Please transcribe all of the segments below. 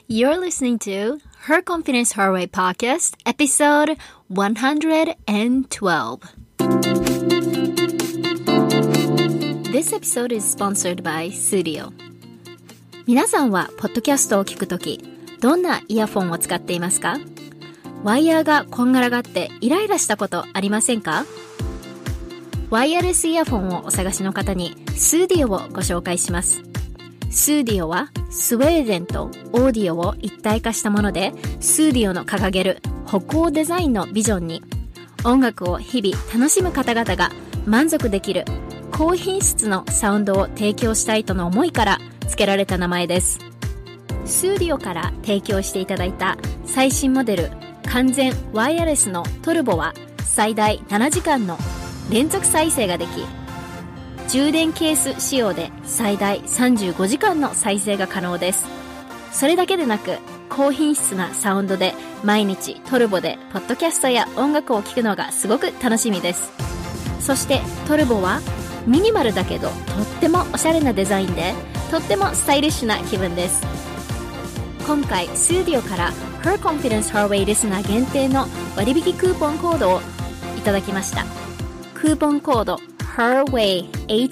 You're listening to Her Confidence Her Way podcast, episode 112. This episode is sponsored by Studio. 皆さんはポッドキャストを聞くとき、どんなイヤフォンを使っていますか？ワイヤーがこんがらがってイライラしたことありませんか？ワイヤレスイヤフォンをお探しの方にStudioをご紹介します。Studioはスウェーデンとオーディオを一体化したもので、Studioの掲げる歩行デザインのビジョンに、音楽を日々楽しむ方々が満足できる高品質のサウンドを提供したいとの思いから付けられた名前です。Studioから提供していただいた最新モデル完全ワイヤレスのトルボは最大7時間の連続再生ができ、充電ケース仕様で最大35時間の再生が可能です。それだけでなく、高品質なサウンドで毎日トルボでポッドキャストや音楽を聴くのがすごく楽しみです。そしてトルボはミニマルだけどとってもおしゃれなデザインで、とってもスタイリッシュな気分です。今回Studioから Her Confidence Her Way リスナー限定の割引クーポンコードをいただきました。クーポンコードHERWAY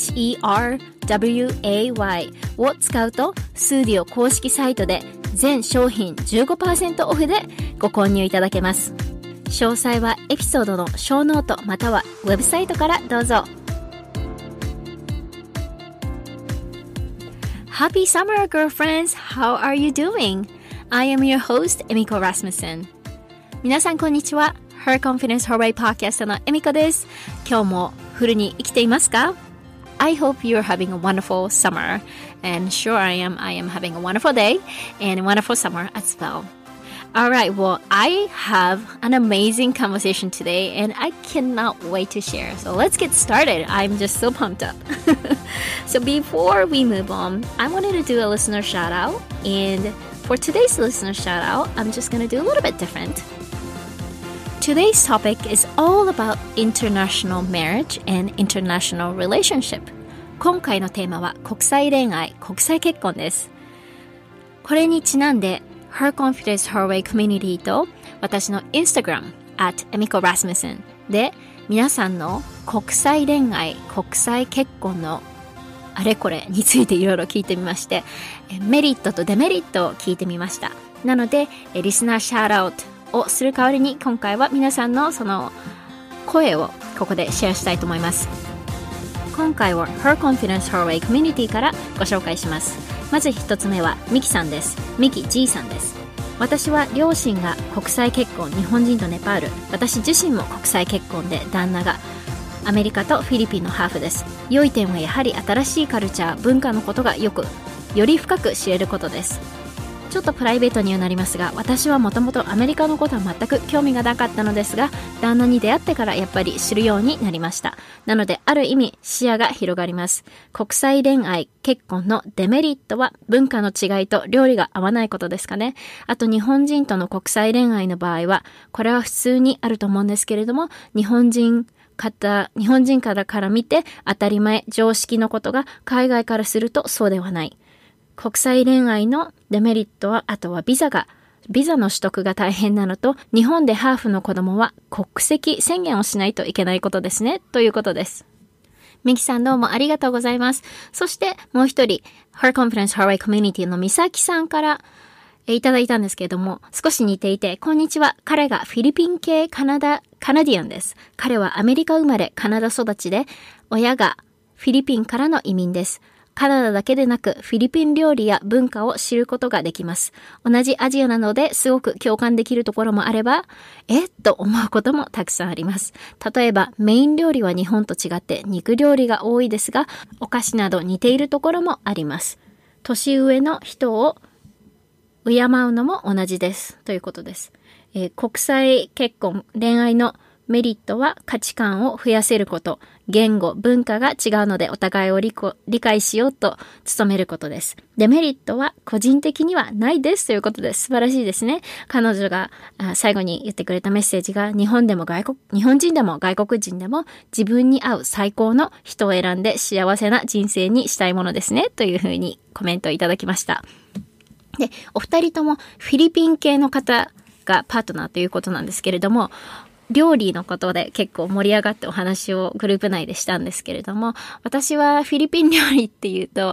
HERWAY を使うとStudio公式サイトで全商品 15% オフでご購入いただけます。詳細はエピソードのショーノートまたはウェブサイトからどうぞ。Happy summer, girlfriends! How are you doing? I am your host, Emiko Rasmussen. 皆さんこんにちは。Her Confidence Her Way Podcast のエミコです。今日もフルに生きていますか？ I hope you're having a wonderful summer. And sure I am having a wonderful day and a wonderful summer as well. Alright, well, I have an amazing conversation today and I cannot wait to share. So let's get started. I'm just so pumped up. So before we move on, I wanted to do a listener shout out. And for today's listener shout out, I'm just going to do a little bit different.Today's topic is all about international marriage and international relationship. 今回のテーマは国際恋愛、国際結婚です。これにちなんで Her Confidence Her Way Community と私の Instagram @emiko_rasmussen で皆さんの国際恋愛、国際結婚のあれこれについていろいろ聞いてみまして、メリットとデメリットを聞いてみました。なのでリスナーシャウトアウトをする代わりに今回は皆さんのその声をここでシェアしたいと思います。今回は Her Confidence Her Way Community からご紹介します。まず一つ目はミキさんです。ミキ G さんです。私は両親が国際結婚、日本人とネパール、私自身も国際結婚で旦那がアメリカとフィリピンのハーフです。良い点はやはり新しいカルチャー、文化のことがより深く知れることです。ちょっとプライベートにはなりますが、私はもともとアメリカのことは全く興味がなかったのですが、旦那に出会ってからやっぱり知るようになりました。なのである意味視野が広がります。国際恋愛、結婚のデメリットは文化の違いと料理が合わないことですかね。あと日本人との国際恋愛の場合は、これは普通にあると思うんですけれども、日本人から見て当たり前、常識のことが海外からするとそうではない。国際恋愛のデメリットは、あとはビザの取得が大変なのと、日本でハーフの子供は国籍宣言をしないといけないことですね、ということです。ミキさんどうもありがとうございます。そしてもう一人、Her Confidence Her Way Community のミサキさんからいただいたんですけれども、少し似ていて、こんにちは。彼がフィリピン系カナディアンです。彼はアメリカ生まれ、カナダ育ちで、親がフィリピンからの移民です。カナダだけでなくフィリピン料理や文化を知ることができます。同じアジアなのですごく共感できるところもあれば、と思うこともたくさんあります。例えばメイン料理は日本と違って肉料理が多いですが、お菓子など似ているところもあります。年上の人を敬うのも同じですということです。国際結婚、恋愛のメリットは価値観を増やせること、言語、文化が違うのでお互いを理解しようと努めることです。デメリットは個人的にはないですということです。素晴らしいですね。彼女が最後に言ってくれたメッセージが、日本人でも外国人でも自分に合う最高の人を選んで幸せな人生にしたいものですねというふうにコメントいただきました。 で、お二人ともフィリピン系の方がパートナーということなんですけれども、料理のことで結構盛り上がってお話をグループ内でしたんですけれども、私はフィリピン料理っていうと、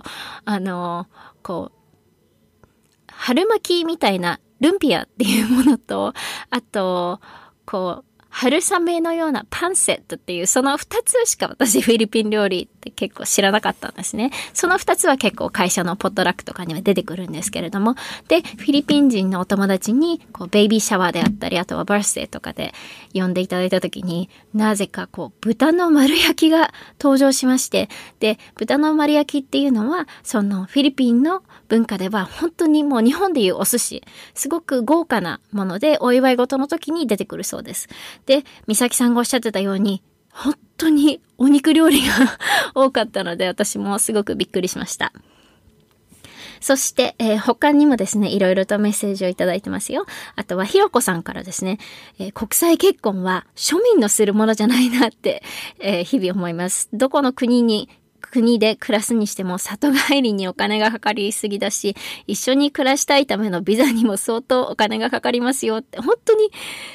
春巻きみたいなルンピアっていうものと、あと、春雨のようなパンセットっていうその2つしか私フィリピン料理って結構知らなかったんですね。その2つは結構会社のポットラックとかには出てくるんですけれども、でフィリピン人のお友達にベイビーシャワーであったり、あとはバースデーとかで呼んでいただいた時に、なぜか豚の丸焼きが登場しまして、で豚の丸焼きっていうのはそのフィリピンの文化では本当にもう日本でいうお寿司、すごく豪華なものでお祝い事の時に出てくるそうです。で、美咲さんがおっしゃってたように本当にお肉料理が多かったので、私もすごくびっくりしました。そして、他にもですね、いろいろとメッセージをいただいてますよ。あとはひろこさんからですね、国際結婚は庶民のするものじゃないなって、日々思います。どこの国で暮らすにしても里帰りにお金がかかりすぎだし、一緒に暮らしたいためのビザにも相当お金がかかりますよって、本当に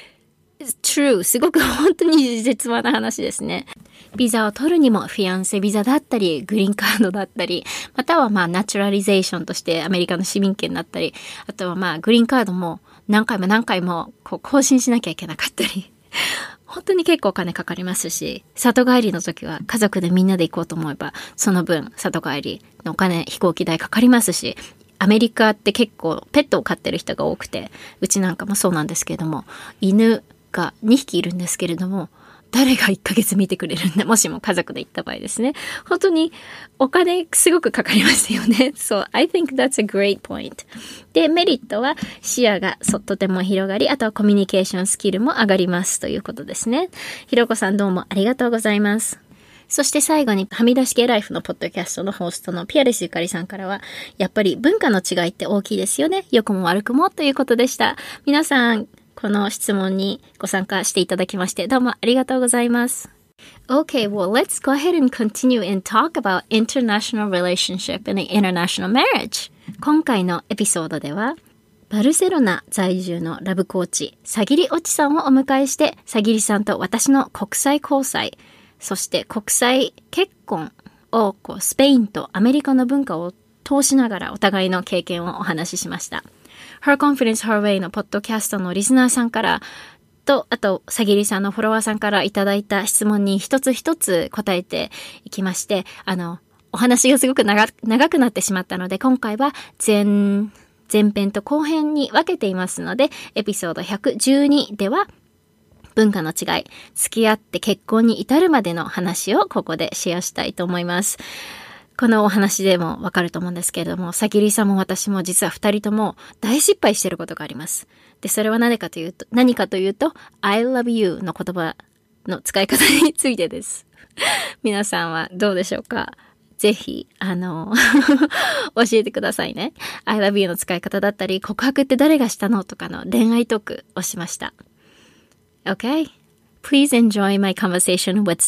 true、すごく本当に絶話な話ですね。ビザを取るにもフィアンセビザだったり、グリーンカードだったり、またはナチュラリゼーションとしてアメリカの市民権だったり、あとはグリーンカードも何回も更新しなきゃいけなかったり、本当に結構お金かかりますし、里帰りの時は家族でみんなで行こうと思えば、その分里帰りのお金、飛行機代かかりますし、アメリカって結構ペットを飼ってる人が多くて、うちなんかもそうなんですけれども、犬が2匹いるんですけれども、誰が1ヶ月見てくれるんだ、もしも家族で行った場合ですね。本当にお金すごくかかりますよね。So I think that's a great point. で、メリットは視野がとても広がり、あとはコミュニケーションスキルも上がりますということですね。ひろこさんどうもありがとうございます。そして最後にはみ出し系ライフのポッドキャストのホストのピアレスゆかりさんからは、やっぱり文化の違いって大きいですよね。良くも悪くもということでした。皆さん、この質問にご参加していただきましてどうもありがとうございます。Okay, well, let's go ahead and continue and talk about international relationship and international marriage. 今回のエピソードでは、バルセロナ在住のラブコーチ、さぎりおちさんをお迎えして、さぎりさんと私の国際交際、そして国際結婚をスペインとアメリカの文化を通しながらお互いの経験をお話ししました。Her Confidence Her Way のポッドキャストのリスナーさんからと、あと、さぎりさんのフォロワーさんからいただいた質問に一つ一つ答えていきまして、お話がすごく長くなってしまったので、今回は前編と後編に分けていますので、エピソード112では、文化の違い、付き合って結婚に至るまでの話をここでシェアしたいと思います。このお話でもわかると思うんですけれども、さきりさんも私も実は2人とも大失敗していることがあります。で、それは何かというと、I love you の言葉の使い方についてです。皆さんはどうでしょうか？ぜひ、教えてくださいね。I love you の使い方だったり、告白って誰がしたのとかの恋愛トークをしました。Okay? Please enjoy my conversation with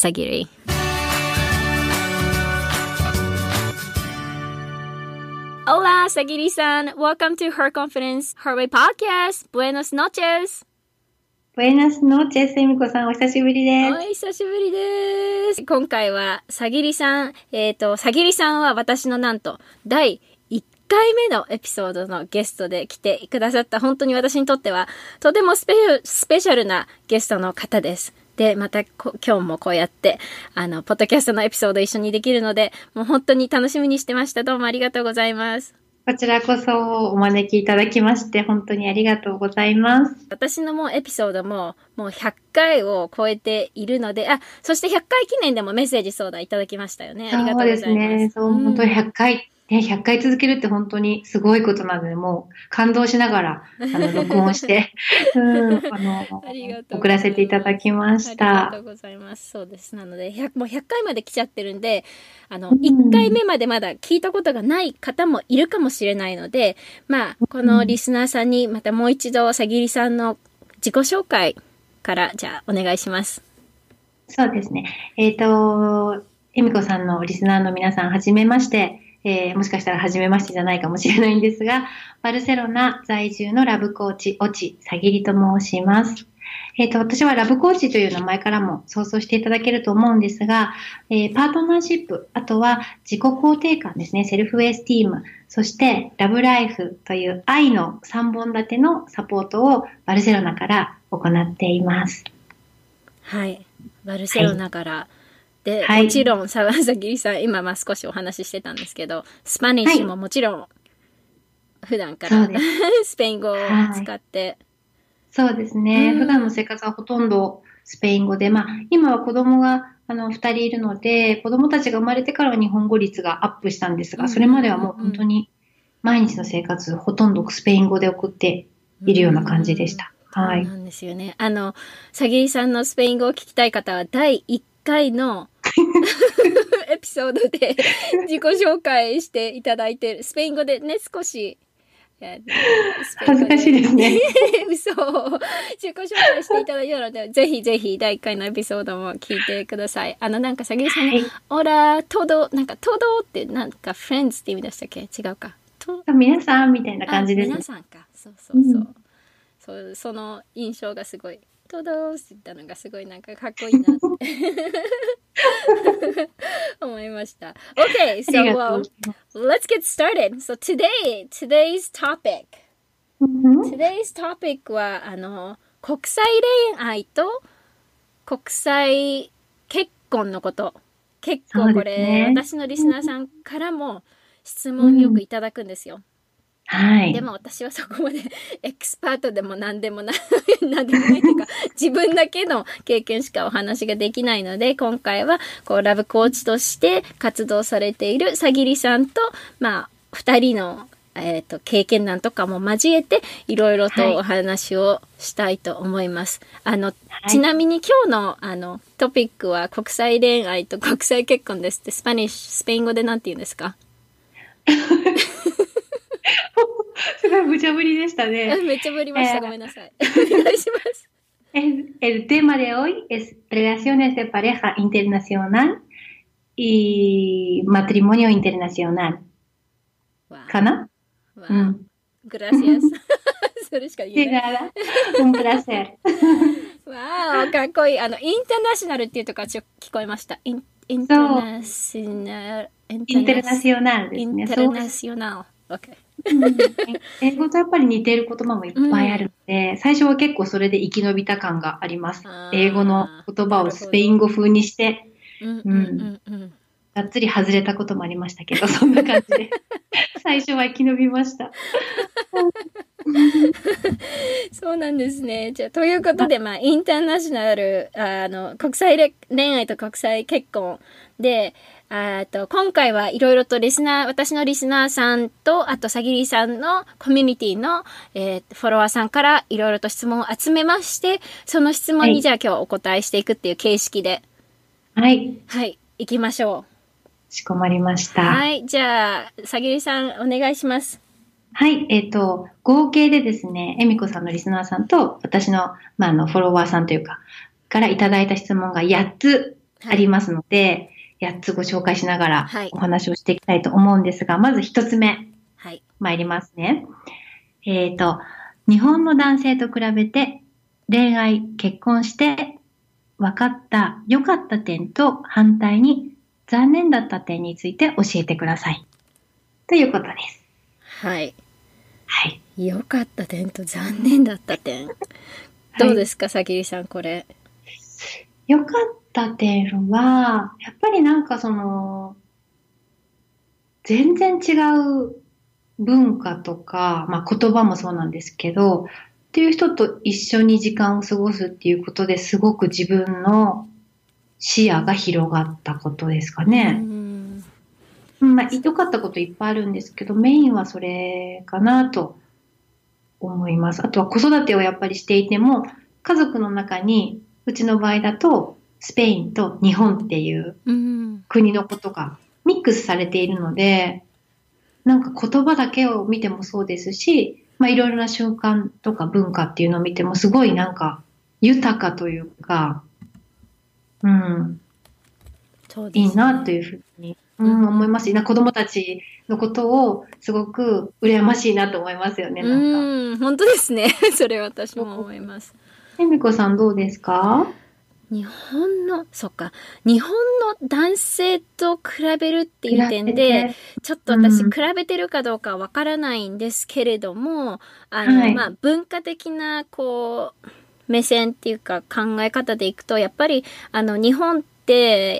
Sagiri.Hola, Sagiri-san. Welcome to Her Confidence Her Way Podcast. Buenas noches. Buenas noches, エミコさん。お久しぶりです。 お久しぶりです。今回は、さぎりさん。さぎりさんは私のなんと、第1回目のエピソードのゲストで来てくださった、本当に私にとっては、とてもスペシャルなゲストの方です。で、また今日もこうやって、ポッドキャストのエピソード一緒にできるので、もう本当に楽しみにしてました。どうもありがとうございます。 こちらこそお招きいただきまして、本当にありがとうございます。 私のもうエピソードも、もう100回を超えているので、そして100回記念でもメッセージ相談いただきましたよね。ありがとうございます。そうですね。 本当に100回。100回続けるって本当にすごいことなので、もう感動しながら録音して送らせていただきました。 ありがとうございます。そうです。なのでもう100回まで来ちゃってるんで、1回目までまだ聞いたことがない方もいるかもしれないので、このリスナーさんにまたもう一度さぎりさんの自己紹介からじゃあお願いします。 そうですね。えみこさんのリスナーの皆さんはじめまして。 もしかしたら初めましてじゃないかもしれないんですが、バルセロナ在住のラブコーチ、越智さぎりと申します。私はラブコーチという名前からも想像していただけると思うんですが、パートナーシップ、あとは自己肯定感ですね、セルフエスティーム、そしてラブライフという愛の3本立てのサポートをバルセロナから行っています。 はい。バルセロナから。はい、で、 はい、 もちろん、さぎりさん、今、少しお話ししてたんですけど、スパニッシュももちろん、普段から、スペイン語を使って、 そうですね。普段の生活はほとんどスペイン語で、今は子供が2人いるので、子供たちが生まれてからは日本語率がアップしたんですが、それまではもう本当に毎日の生活、ほとんどスペイン語で送っているような感じでした。はい。 そうなんですよね。さぎりさんのスペイン語を聞きたい方は、第1回のエピソードで自己紹介していただいて、スペイン語でね、少し、 恥ずかしいですね。 嘘を自己紹介していただいたので、ぜひぜひ第1回のエピソードも聞いてください。なんかさぎりさんの、オラトド、なんかトドってなんかフレンズって意味でしたっけ？違うか。 皆さんみたいな感じですね。 皆さんか。そうそうそう。その印象がすごい。トドーって言ったのがすごいなんかかっこいいなって思いました。Okay, so let's get started. So today's topic. Today's topic は国際恋愛と国際結婚のこと。結構これ、私のリスナーさんからも質問よくいただくんですよ。 はい。 でも私はそこまでエキスパートでも何でもないというか、自分だけの経験しかお話ができないので、今回はラブコーチとして活動されているさぎりさんと、2人の、経験談とかも交えていろいろとお話をしたいと思います。ちなみに今日のトピックは国際恋愛と国際結婚ですって、スペイン語でなんて言うんですか？ すごい無茶ぶりでしたね。 めっちゃぶりました。ごめんなさい。お願いします。 El tema de hoy es relaciones de pareja internacional y matrimonio internacional. かな？ Gracias. それしか言えない。 un placer. わー、かっこいい。インターナショナルっていうとこは聞こえました。インターナショナル。 インターナショナルですね。 インターナショナル。OK。 英語とやっぱり似ている言葉もいっぱいあるので、最初は結構それで生き延びた感があります。英語の言葉をスペイン語風にして、がっつり外れたこともありましたけど、そんな感じで最初は生き延びました。 そうなんですね。じゃあということで、インターナショナル国際恋愛と国際結婚で、今回はいろいろと私のリスナーさんと、あとさぎりさんのコミュニティの、フォロワーさんからいろいろと質問を集めまして、その質問にじゃあ今日お答えしていくっていう形式で、はい、行きましょう。 かしこまりました。 はい、じゃあさぎりさんお願いします。 はい、合計でですね、えみこさんのリスナーさんと私の、フォロワーさんというか、からいただいた質問が8つありますので、8つご紹介しながらお話をしていきたいと思うんですが、まず1つ目、参りますね。日本の男性と比べて恋愛、結婚して分かった良かった点と反対に残念だった点について教えてください。ということです。 はい。良かった点と残念だった点。どうですか、さぎりさん、これ。 良かった点は、やっぱりなんか全然違う文化とか、言葉もそうなんですけど、っていう人と一緒に時間を過ごすっていうことですごく自分の視野が広がったことですかね。良かったこといっぱいあるんですけど、メインはそれかなと思います。あとは子育てをやっぱりしていても、家族の中に、うちの場合だと、スペインと日本っていう国のことがミックスされているので、なんか言葉だけを見てもそうですし、いろいろな習慣とか文化っていうのを見てもすごいなんか豊かというか、 そうですね、 いいなというふうに思いますし、子供たちのことをすごく羨ましいなと思いますよね、なんか。 本当ですね。それ私も思います。 えみこさんどうですか？ そっか。日本の男性と比べるっていう点比べで、 て。 ちょっと私比うん。 べてるかどうかわからないんですけれども、 はい。 まあ、文化的な、目線っていうか考え方でいくと、やっぱり、日本って、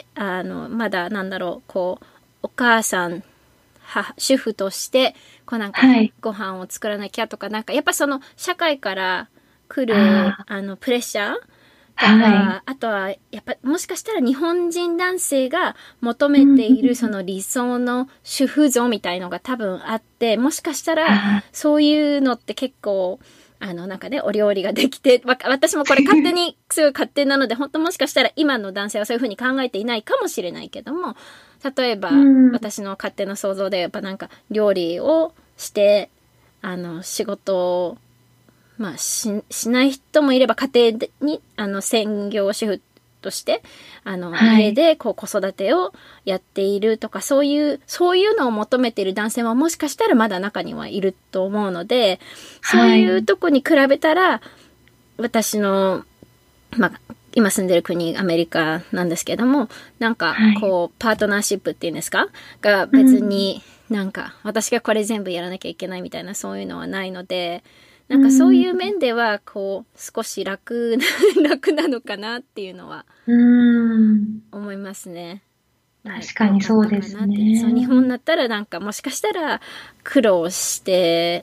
まだ、お母さん、主婦として、なんか、 はい。 ご飯を作らなきゃとか、なんか、やっぱその、社会から来る、 あプレッシャーあ、 とはい。 か、あとは、やっぱ、もしかしたら日本人男性が求うん、 めているその理想の主婦像みたいのが多分あって、もしかしたら、 あそういうのって結構、なんかね、お料理ができて、私もこれ勝手に、すごい勝手なので、本当もしかしたら今の男性はそういうふうに考えていないかもしれないけども、例えうば、 ん。 私の勝手な想像で、やっぱなんか、料理をして、仕事をまあ、しない人もいれば家庭に、専業主婦として、家はい。 で子育てをやっているとか、そういうのを求めている男性はもしかしたらまだ中にはいると思うので、そうはい。 いうとこに比べたら、私の、まあ、今住んでる国、アメリカなんですけども、なんか、 はい。 パートナーシップっていうんですかがうん。 別になんか、私がこれ全部やらなきゃいけないみたいな、そういうのはないので、なんかそううん。 いう面では、少し楽なのかなっていうのはうん。 思いますね。まあ、 確かに良かったそうですかなって。そう、日本ね。 だったらなんかもしかしたら苦労して、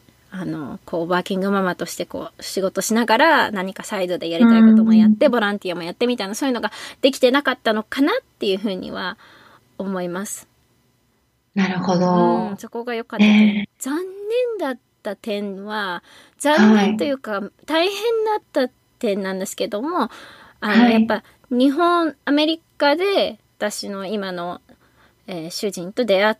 ワーキングママとして仕事しながら何かサイドでやうりたいこともやって、 ん。 ボランティアもやってみたいな、そういうのができてなかったのかなっていうふうには思います。 なるほうん、 ど。 そこが良かった点。 ねえ。 残念だった点は、残念とはい。 いうか、大変だった点なんですけども、 はい。 やっぱ、アメリカで、私の今の、主人と出会って、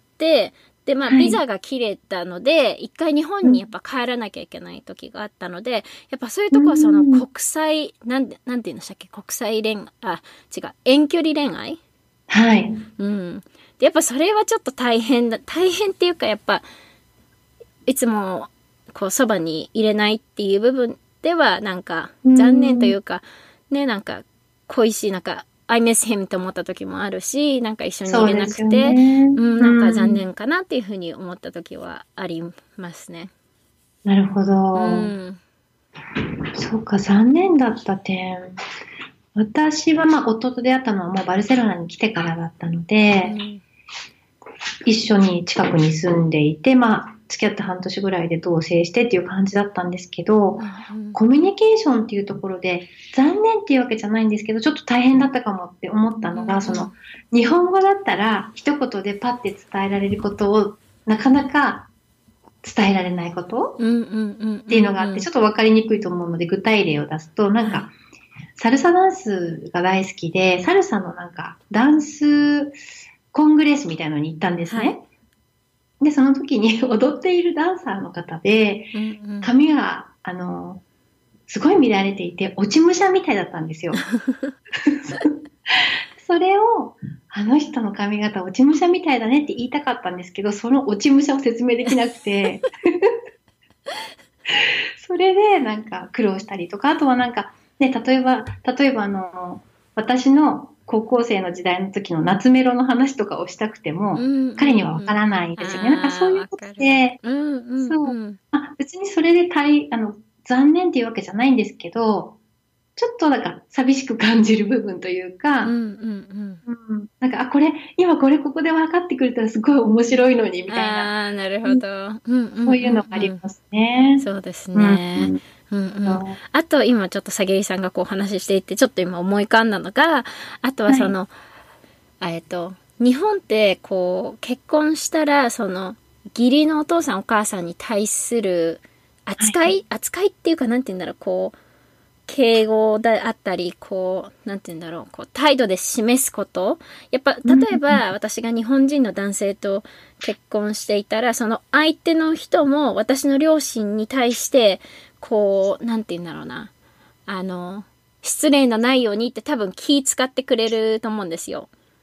で、まあ、 はい。 ビザが切れたので、一回日うん。 本にやっぱ帰らなきゃいけない時があったので、やっぱそういううとこはそのん。 国際、なんて言うんでしたっけ、国際恋愛、違う、遠距離恋愛。 はい。 うん。で、やっぱそれはちょっと大変っていうか、やっぱ、いつも、そばに入れないっていう部分では、なんか、 う残念といん。 うか、ね、なんか、恋しい、なんか、I miss him と思った時もあるし、なんか一緒に入れそうですよなくて、 ね。 なんかうん。 残念かなっていうふうに思った時はありますね。 なるほうど。 ん。 そうか、残念だった点。私は夫と出会ったのはもうバルセロナに来てからだったので、 うん。 一緒に近くに住んでいて、付き合って半年ぐらいで同棲してっていう感じだったんですけど、 うん。うん。 コミュニケーションっていうところで、残念っていうわけじゃないんですけど、ちょっと大変だったかもって思ったうん。 のが、 うん。 日本語だったら、一言でパッて伝えられることを、なかなか伝えられないことうん。うん。 っていうのがあって、 うん。 ちょっとわかりにくいと思うので、具体例を出すと、 はい。 サルサダンスが大好きで、サルサのダンスコングレスみたいなのに行ったんですはい。 ね。で、その時に踊っているダンサーの方で、 うん。うん。 髪が、すごい乱れていて、落ち武者みたいだったんですよ。それを、あの人の髪型落ち武者みたいだねって言いたかったんですけど、その落ち武者を説明できなくて、それで苦労したりとか、あとはね、例えば私の高校生の時代の時の夏メロの話とかをしたくても、 うん。うん。 彼にはわうん。 からないですよね。そあー、 ういうことわかる。 で、 うん。うん。 そう。 うん。 別にそれで残念っていうわけじゃないんですけど、ちょっと寂しく感じる部分といううん。うか、 ん。 うん、今これここで分かってくれたらすごい面白いのに、 うん。 みたいな、 ああ、なるうん、 ほど。うん。うん。 そういうのがあうん。うん。 りますね。 そうですうん、 ね。うん。うん。 そうあと、今ちょっとさげりさんがこう話していて、ちょっと今思い浮かんだのが、あとははい、 日本って結婚したら、義理のお父さんお母さんに対するはい、 扱いっていうか、なんて言うんだろう、敬語であったり、なんて言うんだろう、態度で示すこと。やっぱ、 うん、 例えば、私が日本人の男性と結婚していたら、その相手の人も私の両親に対して、なんて言うんだろうな。失礼のないようにって多分気使ってくれると思うんですよ。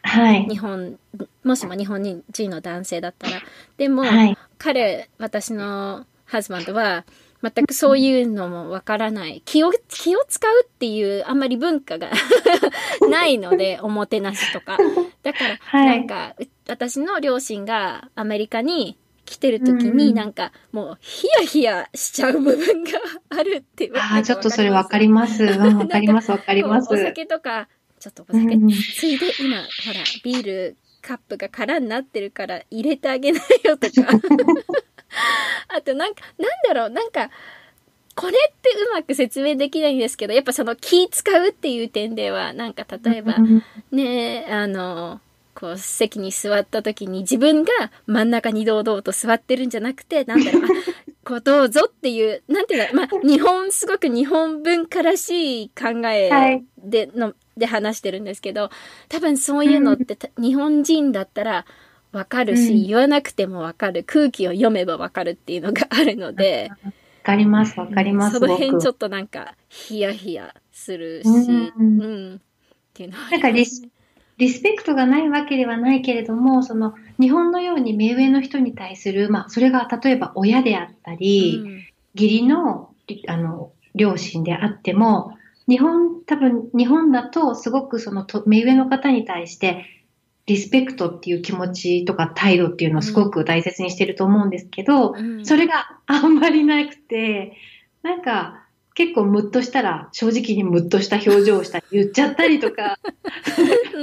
はい。 もしも日本人の男性だったら。でも、 はい。 私のハズバンドは、全くそういうのもわからない。気を使うっていう、あんまり文化がないので、おもてなしとか。だから、 はい。 私の両親がアメリカに来てるうん時に、 うん。 もう、ヒヤヒヤしちゃう部分があるって、 ああ、ちょっわとそれわかかります？ ります。うん、わかります、わかりまおす。 酒とか、ちょっとおう酒、 ん。 ついで今、ほら、ビールカップが空になってるから入れてあげないよとか。あとなんだろう、これってうまく説明できないんですけど、やっぱその気使うっていう点では、例えば、 うんね、席に座った時に自分が真ん中に堂々と座ってるんじゃなくて、どうぞっていう、なんていうの、すごく日本文化らしい考えはい。 で話してるんですけど、多分そううん。 いうのって日本人だったらわかるし、 うん。 言わなくてもわかる、空気を読めばわかるっていうのがあるので、 わかります、わかります、 その辺ち僕。 ょっとヒヤヒヤするうし、 ん。 っていうのはあなんかりますね。 リスペクトがないわけではないけれども、その日本のように目上の人に対する、それが例えば親であったり、 うん。 義理の、両親であっても、多分日本だとすごく目上の方に対してリスペクトっていう気持ちとか態度っていうのをすごうん。 く大切にしてると思うんですけど、 うん。 それがあんまりなくて、なんか結構ムッとしたら正直にムッとした表情をしたり言っちゃったりとか、 うん。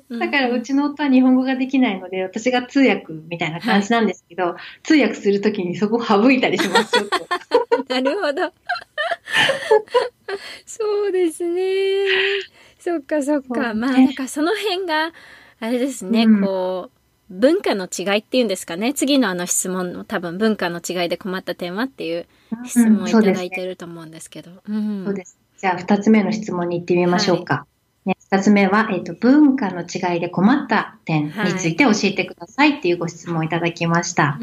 うん。 だからうん。 うちの夫は日本語ができないので、私が通訳みたいなはい。 感じなんですけど、通訳するときにそこを省いたりします、ちょっと。 なるほど。そうですね。そっかそっか。 そうね。 その辺が、あれですね、 うん。 文化の違いっていうんですかね。次の質問の多分文化の違いで困った点はっていううん、 質問をいただいてそうですね。 ると思うんですけど。うん。 そうです。じゃあ、二つ目の質問に行ってみましはい。 ょうか。ね、二つ目は、文化の違いで困った点にはい。 ついて教えてくださいっていうご質問をいただきました。 うん。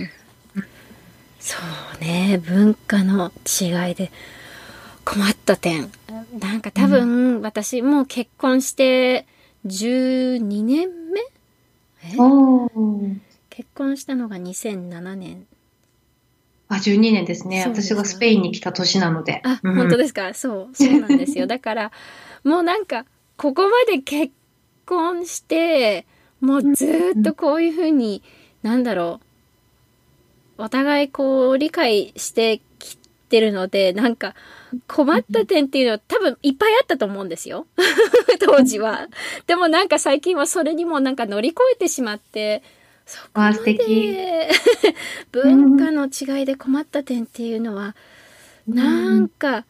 そうね。文化の違いで困った点。多うん。 分、私もう結婚して12年目おー。 結婚したのが2007年。 あ、12年ですね。 そう私がですか。 スペインに来た年なので。 あ、 うん。 本当ですか？そうなんですよ。だから、もうここまで結婚して、もうずーっとこういうふうに、なんだろお互い理解してきてるので、困った点っていうのは多分いっぱいあったと思うんですよ。当時は。でも最近はそれにも乗り越えてしまって、そこまわあ、素敵。 でうん。 文化の違いで困った点っていうのは、 うなんん。 か、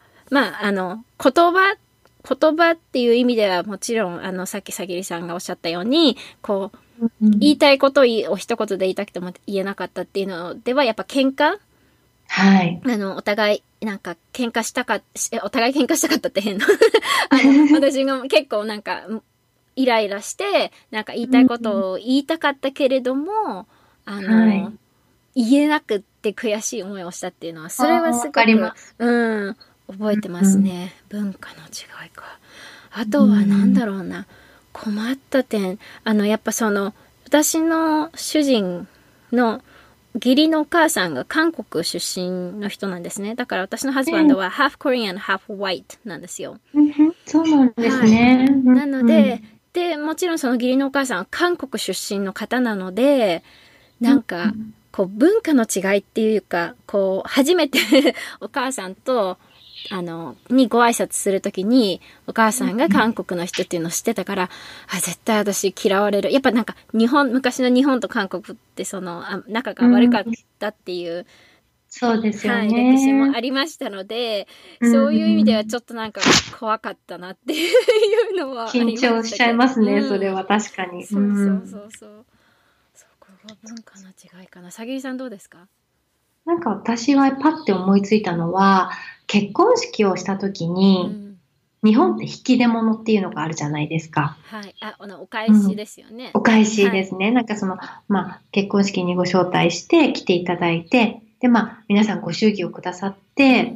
言葉っていう意味ではもちろん、さっきさぎりさんがおっしゃったように、 うん。 言いたいことを一言で言いたくても言えなかったっていうのでは、やっぱ喧嘩はい。 お互い、喧嘩したか、お互い喧嘩したかったって変な。私が結構イライラして、言いたいこうん。 とを言いたかったけれども、あの、 はい。 言えなくって悔しい思いをしたっていうのは、それはああ、わかりますごく、 す。 覚えてまうん。 すね。文化の違いか。あうとはなんん。 だろうな。困った点。やっぱ私の主人の義理のお母さんが韓国出身の人なんですね。だから私のハズバンドはええ。 half Korean, half white なんですよ。 うん、そうなんですはい。 ね。 なので、 うん。 もちろんその義理のお母さんは韓国出身の方なので、 うん。 文化の違いっていうか、初めてお母さんと、にご挨拶するときに、お母さんが韓国の人っていうのを知ってたから、絶対私嫌われる。やっぱ昔の日本と韓国って仲うん。 が悪かったっていう、 そうですよはい、歴史もね。 ありましたので、 うそういう意味ではちん。 ょっと怖かったなっていうのはあ緊りま張しちゃいしたけど。 ますね、それうん。 は確かに。うそうそうそん。 うそう。そこが文化の違いかな。さぎりさんどうですか？ なんか私はパッて思いついたのは、結婚式をした時に、 うん。 日本って引き出物っていうのがあるじゃないですか。 はい。お返しうん。 ですよね。 お返しはい。 ですね。なんか結婚式にご招待して来ていただいて、で、皆さんご祝儀をくださって、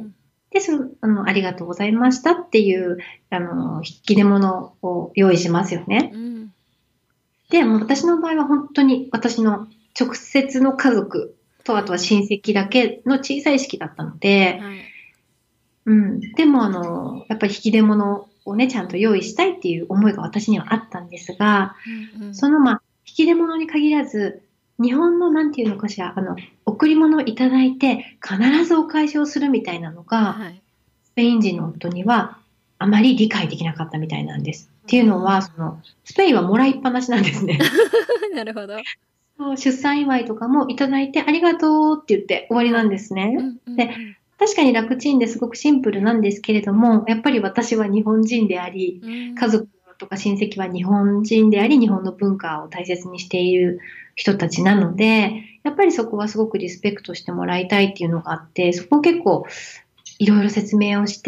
うん。 で、ありがとうございましたっていう、引き出物を用意しますよね。 うん。 で、もう私の場合は本当に私の直接の家族と、あとは親戚だけの小さい式だったので、 はい。 でもやっぱり引き出物をね、ちゃんと用意したいっていう思いが私にはあったんですが、 うんうん。 その引き出物に限らず、日本のなんていうのかしら、贈り物をいただいて必ずお返しをするみたいなのが、 はい。 スペイン人の夫にはあまり理解できなかったみたいなんです。っていうのは、スペインはもらいっぱなしなんですね。 なるほど。 出産祝いとかもいただいてありがとうって言って終わりなんですね。 うんうんで、確かに楽ちんですごくシンプルなんですけれども、やっぱり私は日本人であり、家族とか親戚は日本人であり、日本の文化を大切にしている人たちなので、やっぱりそこはすごくリスペクトしてもらいたいっていうのがあって、そこを結構いろいろ説明をして、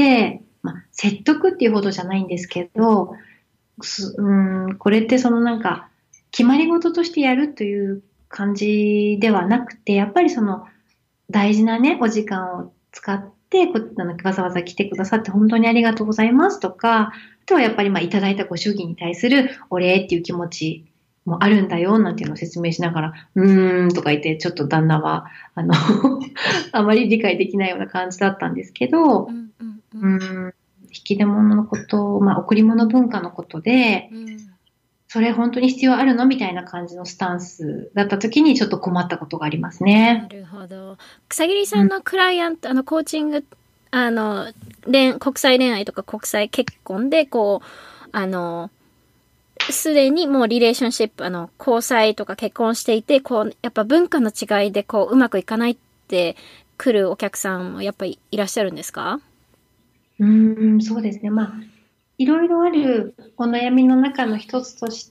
説得っていうほどじゃないんですけど、これってなんか、決まり事としてやるという感じではなくて、やっぱり大事なね、お時間を使って、わざわざ来てくださって本当にありがとうございますとか、あとはやっぱりいただいたご祝儀に対するお礼っていう気持ちもあるんだよ、なんていうのを説明しながら、とか言って、ちょっと旦那は、あまり理解できないような感じだったんですけど、引き出物のこと、贈り物文化のことで、それ本当に必要あるのみたいな感じのスタンスだった時にちょっと困ったことがありますね。 なるほど。草切さんのクライアント、コーチング、国際恋愛とか国際結婚で、すでにもうリレーションシップ、交際とか結婚していて、やっぱ文化の違いでうまくいかないって来るお客さんもやっぱりいらっしゃるんですか？ そうですね。いろいろあるお悩みの中の一つとして、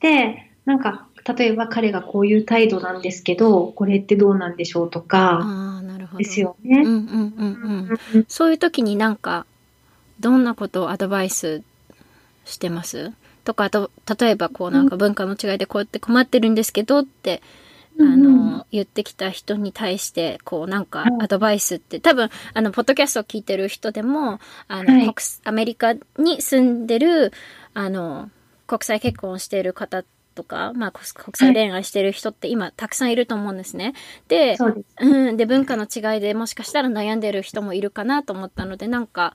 なんか、例えば彼がこういう態度なんですけど、これってどうなんでしょうとか、 なるほど。 ですよね。 そういう時になんか、どんなことをアドバイスしてますとか、あと、例えばなんか文化の違いでこうやって困ってるんですけどって、言ってきた人に対して、なんかアドバイスって、多分、ポッドキャストを聞いてる人でも、アメリカに住んでる、国際結婚をしている方とか、国際恋愛してる人って今たくさんいると思うんですね。で、で、文化の違いでもしかしたら悩んでる人もいるかなと思ったので、なんか、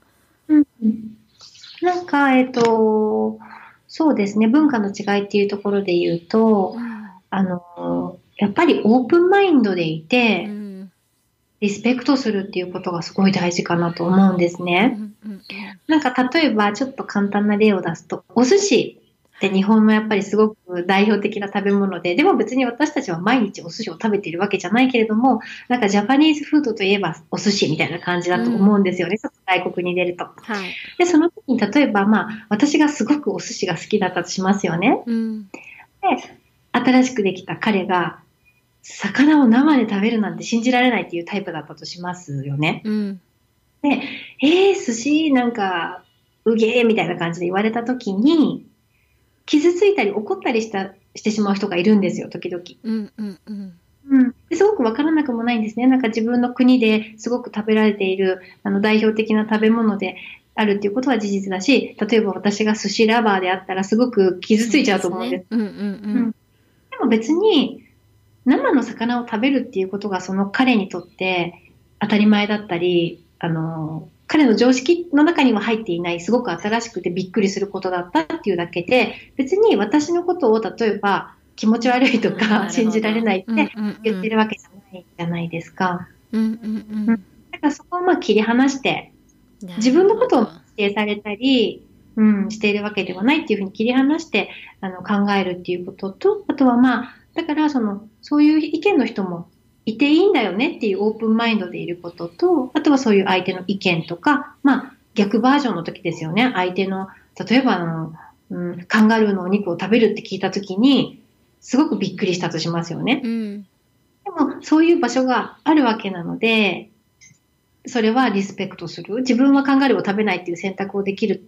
なんか、そうですね、文化の違いっていうところで言うと、やっぱりオープンマインドでいて、リスペクトするっていうことがすごい大事かなと思うんですね。なんか例えばちょっと簡単な例を出すと、お寿司って日本のやっぱりすごく代表的な食べ物で、でも別に私たちは毎日お寿司を食べているわけじゃないけれども、なんかジャパニーズフードといえばお寿司みたいな感じだと思うんですよね、ちょっと外国に出ると。で、その時に例えば私がすごくお寿司が好きだったとしますよね。で、新しくできた彼が、魚を生で食べるなんて信じられないっていうタイプだったとしますよね。で、寿司なんか、うげーみたいな感じで言われたときに、傷ついたり怒ったりしてしまう人がいるんですよ、時々。ですごくわからなくもないんですね。なんか自分の国ですごく食べられている代表的な食べ物であるっていうことは事実だし、例えば私が寿司ラバーであったらすごく傷ついちゃうと思うんです。でも別に、生の魚を食べるっていうことがその彼にとって当たり前だったり、彼の常識の中には入っていないすごく新しくてびっくりすることだったっていうだけで、別に私のことを例えば気持ち悪いとか信じられないって言ってるわけじゃないじゃないですか。だからそこを切り離して、自分のことを否定されたり、しているわけではないっていうふうに切り離して考えるっていうことと、あとはだからそういう意見の人もいていいんだよねっていうオープンマインドでいることと、あとはそういう相手の意見とか、逆バージョンの時ですよね。相手の、例えばカンガルーのお肉を食べるって聞いた時に、すごくびっくりしたとしますよね。でも、そういう場所があるわけなので、それはリスペクトする。自分はカンガルーを食べないっていう選択をできるっ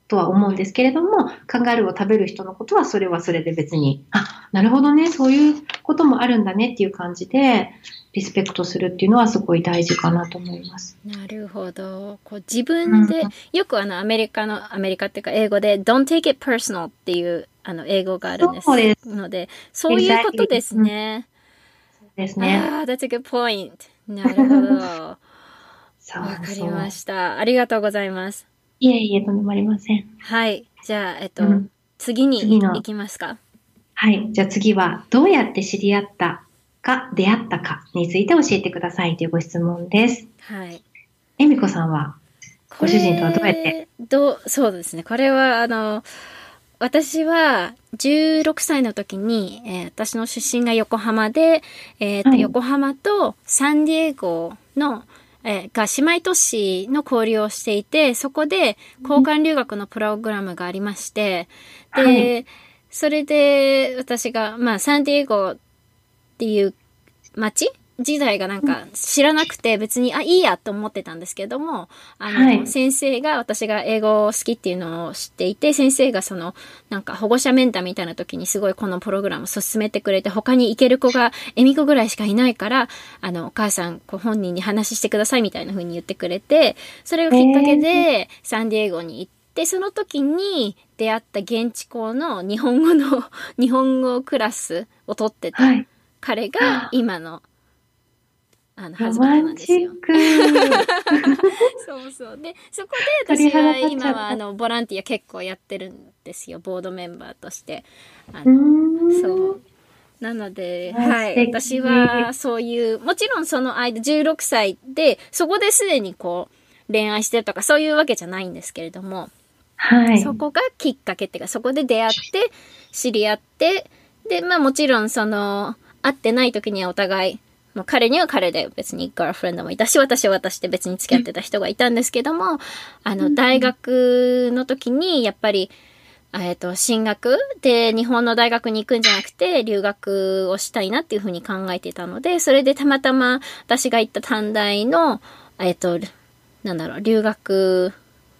とは思うんですけれども、カンガルーを食べる人のことはそれはそれで別に、あ、なるほどね、そういうこともあるんだねっていう感じで、リスペクトするっていうのはすごい大事かなと思います。 なるほど。こう自うん、 分で、よくアメリカっていうか英語で Don't take it personal っていう英語があるんですそうです。 ので、そういうこと Exactly。 ですうん、 ね。 そうですね。 ああ、that's a good point. なるほど。わそうかりまそう。 した。ありがとうございます。 いえいえ、とんでもありません。 はい。じゃあ、 うん、 次に行次の、 きますか。 はい。じゃあ次は、どうやって知り合ったか、出会ったかについて教えてくださいというご質問です。 はい。 恵美子さんは、 こご主人とはどうやって？ そうですね。これは、私は16歳の時に、私の出身が横浜で、 はい。 横浜とサンディエゴの、が姉妹都市の交流をしていて、そこで交換留学のプログラムがありまして、 はい。 で、それで私が、まあ、サンディエゴっていう街時代がなんか知らなくて別に、あ、いいやと思ってたんですけども、 はい。 先生が私が英語好きっていうのを知っていて、先生がなんか保護者面談みたいな時にすごいこのプログラム進めてくれて、他に行ける子が恵美子ぐらいしかいないから、お母さん、本人に話してくださいみたいな風に言ってくれて、それがきっかけー、 でサンディエゴに行って、その時に出会った現地校の日本語の、日本語クラスを取ってたはい。 彼がはあ、 今のハロズバンドマンチッなんですよ。 ク。 そうそう。で、そこで私は鳥肌立っちゃ今はった。 ボランティア結構やってるんですよ。ボードメンバーとして。 うーそう。 ん。 なので、 あ、 はい。 素敵。 私はそういう、もちろんその間16歳で、そこですでに恋愛してるとかそういうわけじゃないんですけれども、 はい。 そこがきっかけっていうか、そこで出会って、知り合って、で、まあもちろん会ってない時にはお互い、もう彼には彼で別にガールフレンドもいたし、私は私で別に付き合ってた人がいたんですけども、大学の時にやっぱり、進学で日本の大学に行くんじゃなくて留学をしたいなっていうふうに考えていたので、それでたまたま私が行った短大の、留学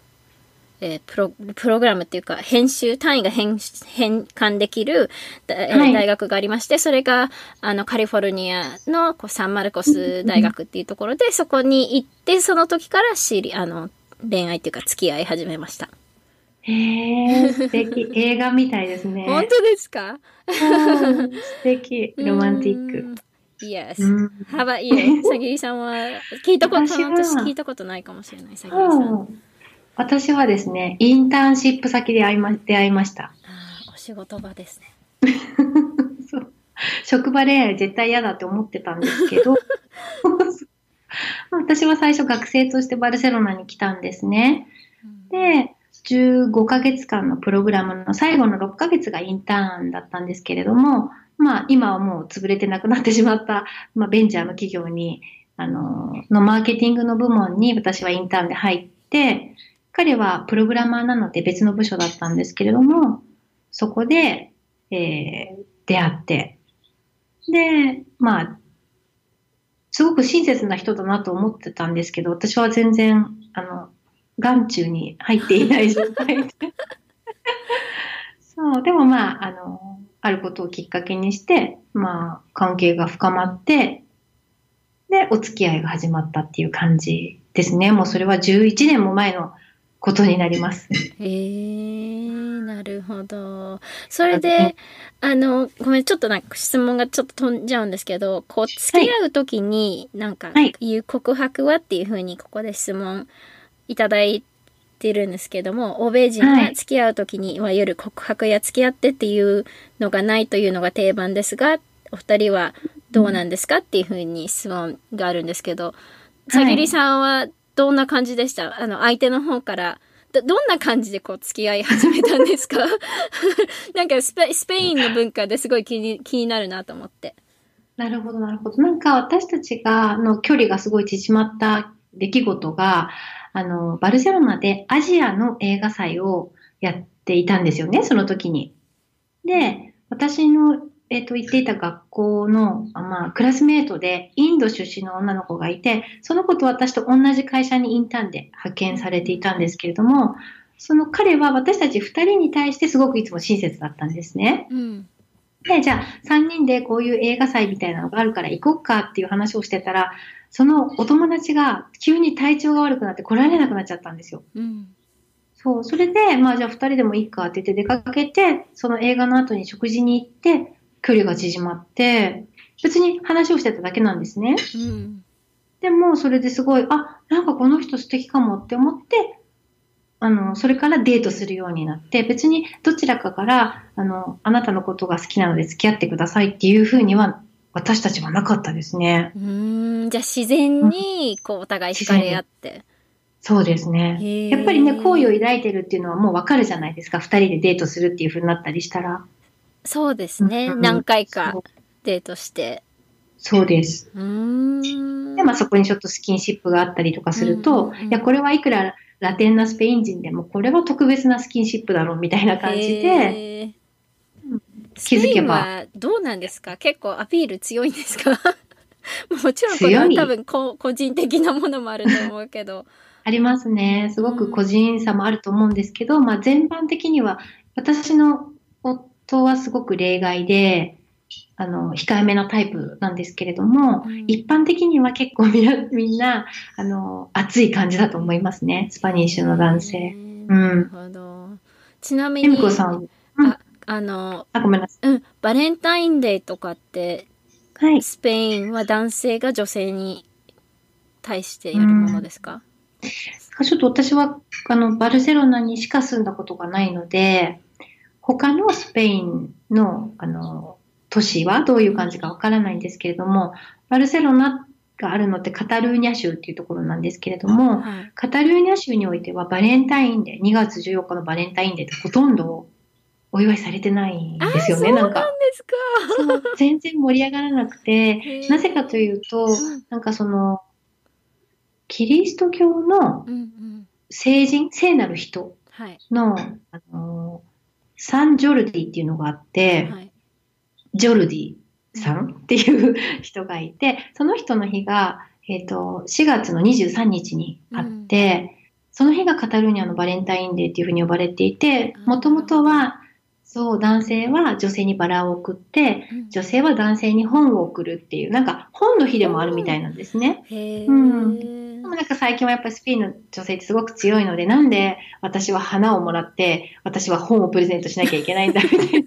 プログラムっていうか、単位が変換できるはい。 大学がありまして、それが、カリフォルニアのサンマルコス大学っていうところで、そこに行って、その時から恋愛っていうか付き合い始めました。 へえ、素敵。映画みたいですね。 本当ですか？ うん、素敵。 うロマンティック。 ーん。Yes. うん。 How about you? さぎりさんは、 私私聞いは、 たことないかもしれない、さぎりさん。 うん、私はですね、インターンシップ先で出会いました。 あー、お仕事場ですね。 そう、職場恋愛絶対嫌だって思ってたんですけど、私は最初学生としてバルセロナに来たんですね。で、15ヶ月間のプログラムの最後の6ヶ月がインターンだったんですけれども、まあ今はもう潰れてなくなってしまった、まあベンチャーの企業に、マーケティングの部門に私はインターンで入って、彼はプログラマーなので別の部署だったんですけれども、そこで、出会って、で、まあ、すごく親切な人だなと思ってたんですけど、私は全然、眼中に入っていない状態で。そう、でもまあ、あることをきっかけにして、まあ、関係が深まって、で、お付き合いが始まったっていう感じですね。もうそれは11年も前のことになります。 なるほど。それで、ごめん、ちょっとなんか質問がちょっと飛んじゃうんですけど、付はい、 き合うときに、なんか、 はい、 いう告白はっていうふうに、ここで質問いただいてるんですけども、欧米人はい。 が付き合うときに、いわゆる告白や付き合ってっていうのがないというのが定番ですが、お二人はどうなんですかっていうふうに質問があるんですけど、さはい。 ぎりさんはどんな感じでした？相手の方から、どんな感じで付き合い始めたんですか？なんかスペインの文化ですごい気になるなと思って。 なるほど、なるほど。なんか私たちの距離がすごい縮まった出来事が、バルセロナでアジアの映画祭をやっていたんですよね、その時に。で、私の、行っていた学校の、まあ、クラスメートでインド出身の女の子がいて、その子と私と同じ会社にインターンで派遣されていたんですけれども、 その彼は私たち二人に対してすごくいつも親切だったんですね。 うん。 で、じゃあ三人でこういう映画祭みたいなのがあるから行こうかっていう話をしてたら、そのお友達が急に体調が悪くなって来られなくなっちゃったんですよ。 うん。 そう、それで、まあじゃあ二人でもいいかって言って出かけて、その映画の後に食事に行って、距離が縮まって、別に話をしてただけなんですね。 うん。 でも、それですごい、あ、なんかこの人素敵かもって思って、それからデートするようになって、別にどちらかから、あなたのことが好きなので付き合ってくださいっていうふうには、私たちはなかったですね。 じゃあ自然に、こう、お互い惹かれ合って。 そうですね。 へー。 やっぱりね、好意を抱いてるっていうのはもうわかるじゃないですか。二人でデートするっていうふうになったりしたら。 そうですね。 うん何回かそうデートして。 そうです。で、まあそこにちょっとスキンシップがあったりとかすると、いや、これはいくらラテンなスペイン人でも、これは特別なスキンシップだろうみたいな感じで、気づけば。 スペインはどうなんですか？結構アピール強いんですか？もちろんこれは多分個人的なものもあると思うけど。 ありますね。すごく個人差もあると思うんですけど、まあ全般的には、私の夫はすごく例外で、控えめなタイプなんですけれども、一般的には結構みんな、熱い感じだと思いますね。スパニッシュの男性。 なるほど。ちなみに、 エミコさん、ごめんなさい。 バレンタインデーとかって、 はい。 スペインは男性が女性に対してやるものですか？ ちょっと私は、バルセロナにしか住んだことがないので、他のスペインの、都市はどういう感じかわからないんですけれども、バルセロナがあるのってカタルーニャ州っていうところなんですけれども、はい、カタルーニャ州においてはバレンタインデー、2月14日のバレンタインデーってほとんどお祝いされてないんですよね。 そうなんですか。 そう全然盛り上がらなくて、なぜかというと、なんかその、キリスト教の聖なる人の、サンジョルディっていうのがあって、はい、ジョルディさんっていう人がいて、その人の日が、4月の23日にあって、その日がカタルーニャのバレンタインデーっていうふうに呼ばれていて、もともとは、そう、男性は女性にバラを送って、女性は男性に本を送るっていう、なんか本の日でもあるみたいなんですね。でもなんか最近はやっぱりスペインの女性ってすごく強いので、なんで私は花をもらって、私は本をプレゼントしなきゃいけないんだみたいな。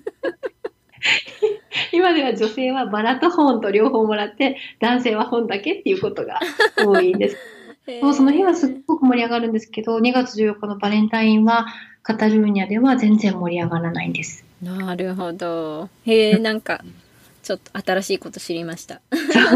今では女性はバラと本と両方もらって、男性は本だけっていうことが多いんです。その日はすっごく盛り上がるんですけど、2月14日のバレンタインはカタルーニャでは全然盛り上がらないんです。 なるほど。なんかちょっと新しいこと知りました。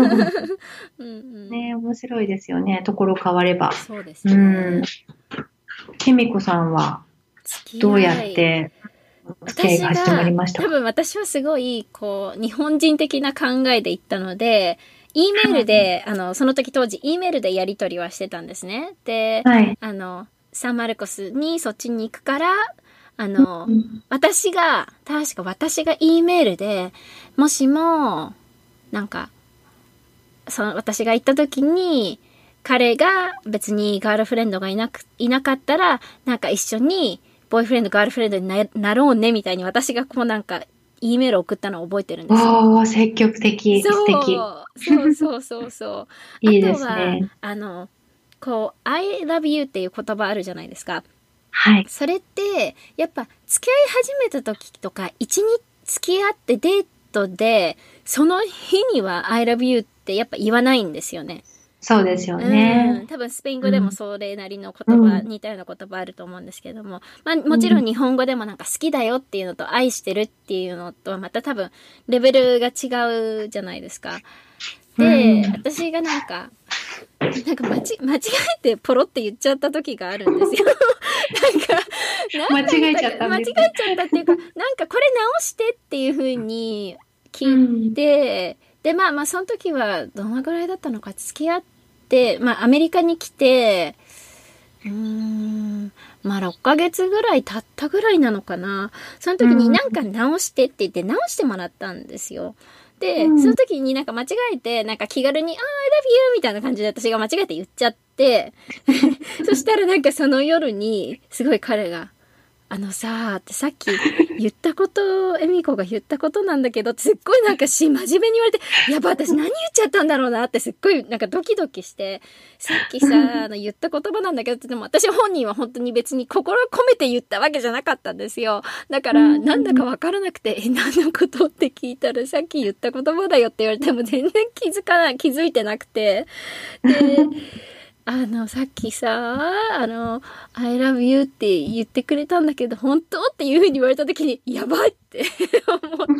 ね、面白いですよね。ところ変われば。 そうですね。 ケミコさんはどうやって付き合いが始まりましたか？ 多分私はすごいこう日本人的な考えで行ったので、E メールで、その時当時 E メールでやり取りはしてたんですね。で、はい、サンマルコスにそっちに行くから、私が E メールで、もしも、なんか、私が行った時に、彼が別にガールフレンドがいなかったら、なんか一緒に、ボーイフレンド、ガールフレンドになろうね、みたいに私がこうなんか、E メールを送ったのを覚えてるんですよ。 おー、積極的。素敵。 そう。 いいですね。 あとは、こう、I love you っていう言葉あるじゃないですか。 はい。 それって、やっぱ、付き合い始めた時とか、一日付き合ってデートで、その日には I love you ってやっぱ言わないんですよね。 そうですよね。 多分スペイン語でもそれなりの言葉、似たような言葉あると思うんですけども、まあもちろん日本語でもなんか好きだよっていうのと愛してるっていうのとはまた多分レベルが違うじゃないですか。で、私がなんか間違えてポロって言っちゃった時があるんですよ。 間違えちゃったっていうか、なんかこれ直してっていう風に聞いて、で、まあその時はどのぐらいだったのか付き合って、まあアメリカに来て、まあ6ヶ月ぐらい経ったぐらいなのかな。その時になんか直してって言って直してもらったんですよ。で、その時になんか間違えて、なんか気軽に、I love you みたいな感じで私が間違えて言っちゃってそしたらなんかその夜にすごい彼がさーってさっき言ったこと恵美子が言ったことなんだけどってすっごいなんか真面目に言われて、やば私何言っちゃったんだろうなってすっごいなんかドキドキして、さっきさ言った言葉なんだけどって、でも私本人は本当に別に心込めて言ったわけじゃなかったんですよ。だからなんだか分からなくて何のことって聞いたら、さっき言った言葉だよって言われても全然気づいてなくて、でさっきさI love you って言ってくれたんだけど本当っていう風に言われた時にやばいって思って、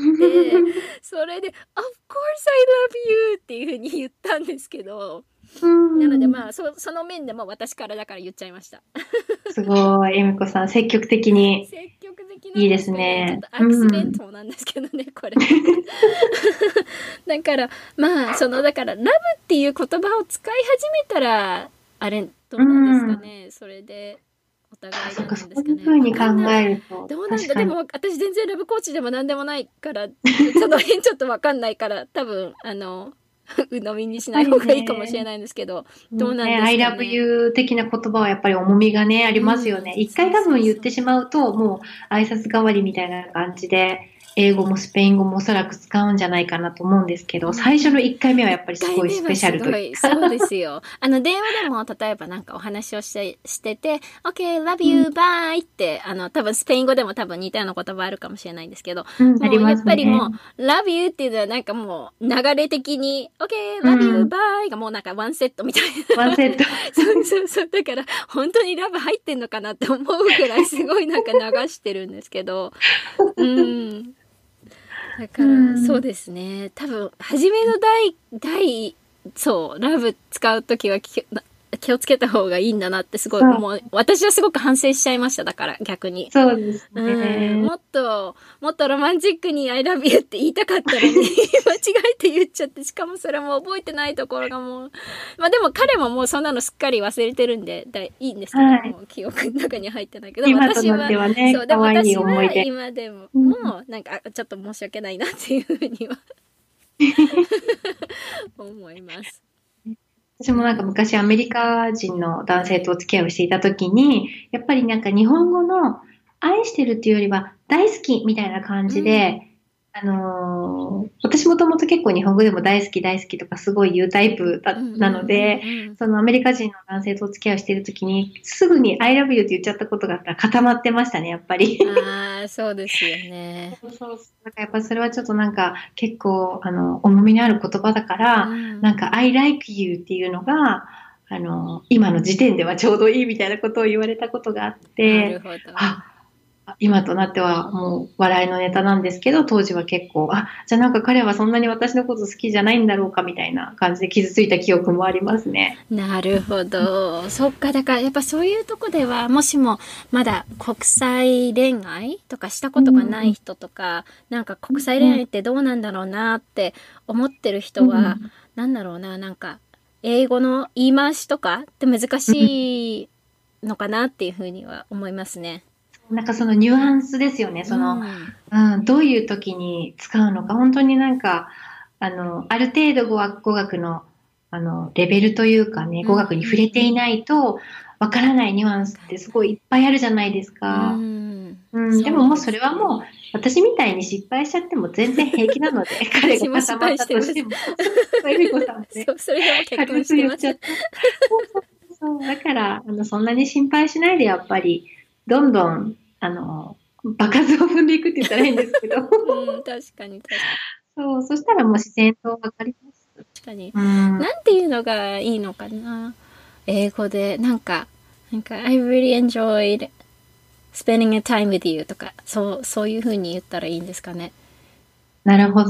それで Of course I love you っていう風に言ったんですけど、なのでまあその面でも私からだから言っちゃいました。 すごい、恵美子さん積極的に。いいですね。 ちょっとアクシデントなんですけどね、これ。だからまあだからラブっていう言葉を使い始めたらあれどうなんですかね、それでお互いなんですかね。 そういう風に考えるとどうなんだ。でも私全然ラブコーチでも何でもないからその辺ちょっと分かんないから多分鵜呑みにしない方がいいかもしれないんですけど、どうなんですかね。 I love you 的な言葉はやっぱり重みがねありますよね。一回多分言ってしまうともう挨拶代わりみたいな感じで英語もスペイン語もおそらく使うんじゃないかなと思うんですけど、最初の1回目はやっぱりすごいスペシャルというか。 そうですよ。電話でも例えばなんかお話をしてて OK love you bye って多分スペイン語でも多分似たような言葉あるかもしれないんですけど、もうやっぱりもう love you っていうのはなんかもう流れ的に OK love you bye がもうなんかワンセットみたいな。 ワンセット。 そうだから本当にラブ入ってんのかなって思うぐらいすごいなんか流してるんですけど、だからそうですね、多分初めのラブ使うときは気をつけた方がいいんだなってすごい私はすごく反省しちゃいました。だから逆にそうですね、 もっとロマンチックに I love you って言いたかったのに間違えて言っちゃって、しかもそれも覚えてないところがもうでも彼ももうそんなのすっかり忘れてるんでいいんですけど、もう記憶の中に入ってないけど、私はそうでも私は今でももうなんかちょっと申し訳ないなっていうふうには思います。 私もなんか昔アメリカ人の男性とお付き合いをしていた時に、やっぱりなんか日本語の愛してるっていうよりは大好きみたいな感じで、私もともと結構日本語でも大好き大好きとかすごい言うタイプなので、そのアメリカ人の男性とお付き合いをしている時にすぐに I love you って言っちゃったことがあったら固まってましたね、やっぱり。 そうですよね。 そうなんかやっぱそれはちょっとなんか結構重みのある言葉だから、なんか I like you っていうのが今の時点ではちょうどいいみたいなことを言われたことがあって、 なるほど。 今となってはもう笑いのネタなんですけど、当時は結構じゃあなんか彼はそんなに私のこと好きじゃないんだろうかみたいな感じで傷ついた記憶もありますね。 なるほど。そっか、だからやっぱそういうとこではもしもまだ国際恋愛とかしたことがない人とか、なんか国際恋愛ってどうなんだろうなって思ってる人は、なんだろうな、なんか英語の言い回しとかって難しいのかなっていうふうには思いますね。 なんかそのニュアンスですよね。どういう時に使うのか、本当になんか、ある程度語学の、レベルというかね、語学に触れていないと、わからないニュアンスってすごいいっぱいあるじゃないですか。でももうそれはもう、私みたいに失敗しちゃっても全然平気なので、彼が固まったとしても。恵美子さんね。 それでも結婚してます。 そうだから、そんなに心配しないで、やっぱり、どんどん、場数を踏んでいくって言ったらいいんですけど。 確かに。 そう、そしたらもう自然とわかります。 確かに。なんていうのがいいのかな。英語で、なんか、I really enjoyed spending a time with you とか、そういう風に言ったらいいんですかね。 なるほど。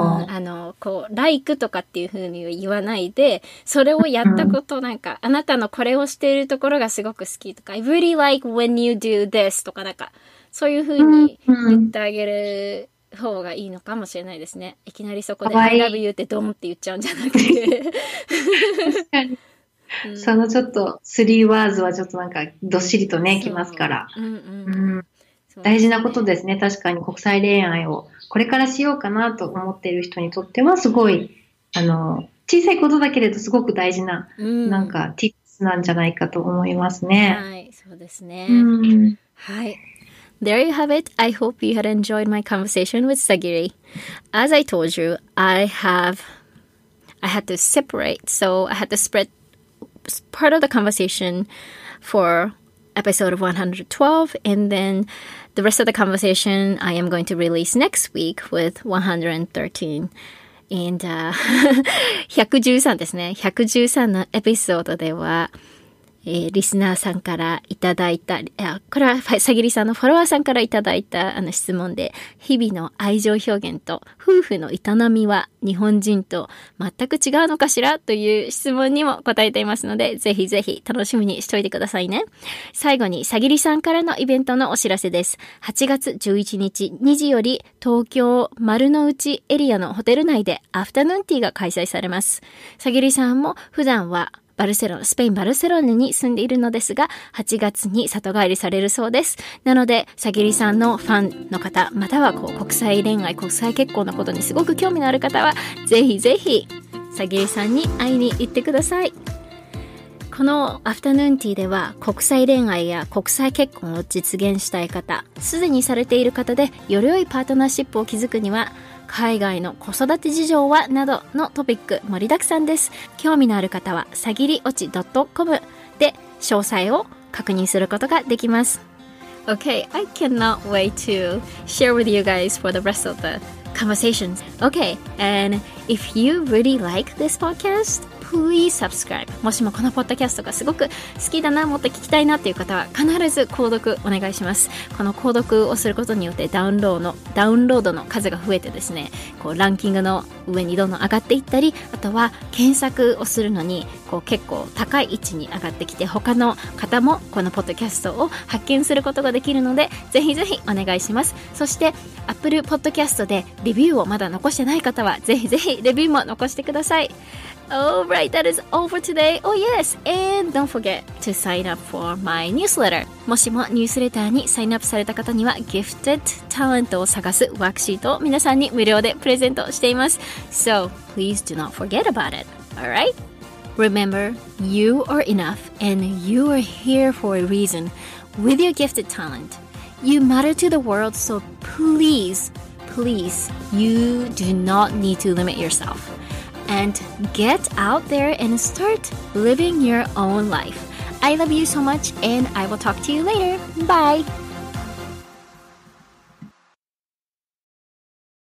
like とかっていう風に言わないで、それをやったこと、なんか、あなたのこれをしているところがすごく好きとか、I really like when you do this とか、なんか、そういう風に言ってあげる方がいいのかもしれないですね。いきなりそこで I love you ってドンって言っちゃうんじゃなくて。 確かに。そのちょっと3 words はちょっとなんかどっしりとね、きますから。大事なことですね。確かに国際恋愛をこれからしようかなと思っている人にとってはすごい、小さいことだけれどすごく大事な、なんか tips なんじゃないかと思いますね。 はい、そうですね。 うんはい。There you have it. I hope you had enjoyed my conversation with Sagiri. As I told you, I had to separate, so I had to spread part of the conversation for episode 112, and then the rest of the conversation I am going to release next week with 113. And 113ですね。113のエピソードでは、リスナーさんからいただいた、これはさぎりさんのフォロワーさんからいただいた質問で、日々の愛情表現と夫婦の営みは日本人と全く違うのかしらという質問にも答えていますので、ぜひぜひ楽しみにしておいてくださいね。最後にさぎりさんからのイベントのお知らせです。8月11日2時より東京丸の内エリアのホテル内でアフタヌーンティーが開催されます。さぎりさんも普段はスペインバルセロナに住んでいるのですが、8月に里帰りされるそうです。なので、さぎりさんのファンの方、または国際恋愛、国際結婚のことにすごく興味のある方は、ぜひぜひ、さぎりさんに会いに行ってください。このアフタヌーンティーでは、国際恋愛や国際結婚を実現したい方、すでにされている方で、より良いパートナーシップを築くには、海外の子育て事情はなどのトピック盛りだくさんです。興味のある方はさぎりおち .com で詳細を確認することができます。Okay, I cannot wait to share with you guys for the rest of the conversations. Okay, and if you really like this podcast, please subscribe. もしもこのポッドキャストがすごく好きだな、もっと聞きたいなっていう方は必ず購読お願いします。この購読をすることによってダウンロードの数が増えてですね、ランキングの上にどんどん上がっていったり、あとは検索をするのに結構高い位置に上がってきて、他の方もこのポッドキャストを発見することができるので、ぜひぜひお願いします。そして Apple Podcast でレビューをまだ残してない方はぜひぜひレビューも残してください。Alright, that is all for today. Oh yes, and don't forget to sign up for my newsletter. もしもニュースレターにサインアップされた方には Gifted Talent を探すワークシートを皆さんに無料でプレゼントしています。So, please do not forget about it. Alright? Remember, you are enough and you are here for a reason. With your gifted talent, you matter to the world, so please, you do not need to limit yourself.And get out there and start living your own life. I love you so much, and I will talk to you later. Bye!